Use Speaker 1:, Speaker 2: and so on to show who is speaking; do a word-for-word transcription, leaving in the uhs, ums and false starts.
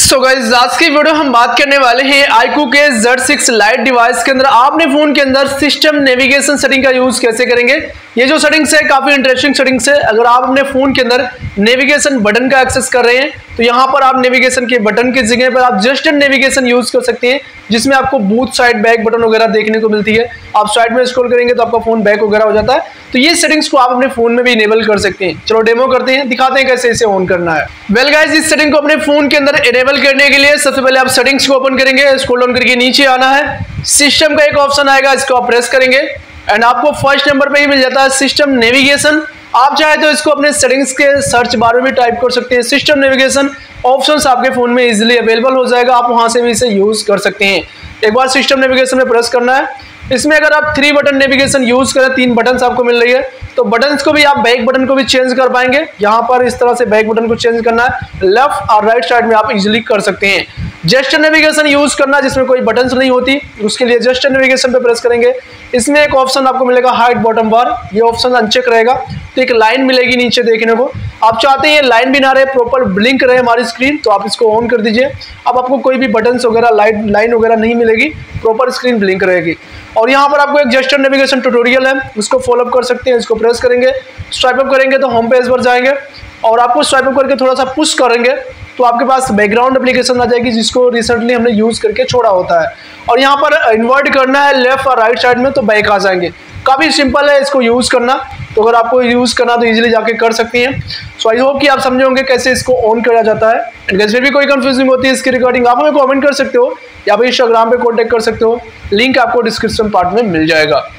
Speaker 1: So guys आज की video हम बात करने वाले हैं iQOO के ज़ेड सिक्स लाइट डिवाइस के अंदर आप अपने फोन के अंदर सिस्टम नेविगेशन सेटिंग का यूज कैसे करेंगे। ये जो सेटिंग्स है काफी इंटरेस्टिंग सेटिंग्स है। अगर आप अपने फोन के अंदर नेविगेशन बटन का एक्सेस कर रहे हैं तो यहाँ पर आप नेविगेशन के बटन की जगह पर आप जस्ट नेविगेशन यूज कर सकते हैं, जिसमें आपको बूथ साइड बैक बटन वगैरह देखने को मिलती है। आप साइड में स्क्रॉल करेंगे तो आपका फोन बैक वगैरह हो जाता है। तो ये सेटिंग्स को आप अपने फोन में भी इनेबल कर सकते हैं। चलो डेमो करते हैं, दिखाते हैं कैसे इसे ऑन करना है। वेल गाइस, इस सेटिंग को अपने फोन के अंदर इनेबल करने के लिए सबसे पहले आप सेटिंग्स को ओपन करेंगे, स्क्रॉल डाउन करके नीचे आना है, सिस्टम का एक ऑप्शन आएगा, इसको आप प्रेस करेंगे एंड आपको फर्स्ट नंबर पे ही मिल जाता है सिस्टम नेविगेशन। आप चाहे तो इसको अपने सेटिंग्स के सर्च बार में भी टाइप कर सकते हैं। सिस्टम नेविगेशन ऑप्शंस आपके फोन में इजीली अवेलेबल हो जाएगा, आप वहां से भी इसे यूज कर सकते हैं। एक बार सिस्टम नेविगेशन में प्रेस करना है। इसमें अगर आप थ्री बटन नेविगेशन यूज करें, तीन बटन आपको मिल रही है, तो बटन्स को भी आप बैक बटन को भी चेंज कर पाएंगे। यहाँ पर इस तरह से बैक बटन को चेंज करना है, लेफ्ट और राइट साइड में आप इजीली कर सकते हैं। जेस्चर नेविगेशन यूज करना जिसमें कोई बटन्स नहीं होती, उसके लिए जेस्चर नेविगेशन पे प्रेस करेंगे। इसमें एक ऑप्शन आपको मिलेगा हाइड बॉटम बार, ये ऑप्शन अनचेक रहेगा तो एक लाइन मिलेगी नीचे देखने को। आप चाहते हैं ये लाइन भी ना रहे, प्रॉपर ब्लिंक रहे हमारी स्क्रीन, तो आप इसको ऑन कर दीजिए। अब आपको कोई भी बटन्स वगैरह लाइट लाइन वगैरह नहीं मिलेगी, प्रॉपर स्क्रीन ब्लिंक रहेगी। और यहाँ पर आपको एक जेस्चर नेविगेशन ट्यूटोरियल है, उसको फॉलो अप कर सकते हैं। इसको प्रेस करेंगे, स्वाइप अप करेंगे तो होम पेज पर जाएंगे और आपको स्वाइप अप करके थोड़ा सा पुश करेंगे तो आपके पास बैकग्राउंड एप्लीकेशन आ जाएगी, जिसको रिसेंटली हमने यूज करके छोड़ा होता है। और यहाँ पर इन्वर्ट करना है लेफ्ट और राइट साइड में तो बैक आ जाएंगे। काफी सिंपल है इसको यूज करना, तो अगर आपको यूज करना तो इजीली जाके कर सकते हैं। सो आई होप कि आप समझे होंगे कैसे इसको ऑन किया जाता है। एंड गाइस, फिर भी कोई कंफ्यूजिंग होती है इसकी रिगार्डिंग आप हमें कमेंट कर सकते हो या फिर इंस्टाग्राम पे कॉन्टेक्ट कर सकते हो, लिंक आपको डिस्क्रिप्शन पार्ट में मिल जाएगा।